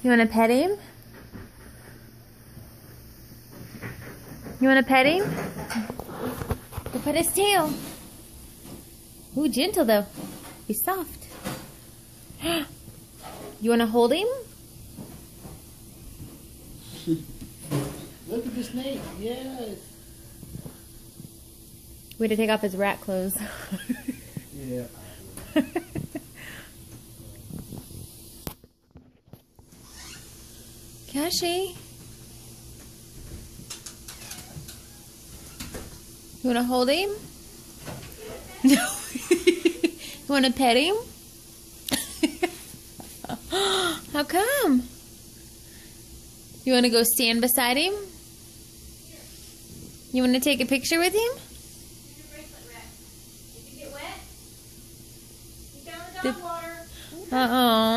You want to pet him? You want to pet him? Go pet his tail. Ooh, gentle though. He's soft. You want to hold him? Look at the snake. Yes. Way to take off his rat clothes. Yeah. Cashy. You want to hold him? No. You want to pet him? How come? You want to go stand beside him? You want to take a picture with him? Uh-oh.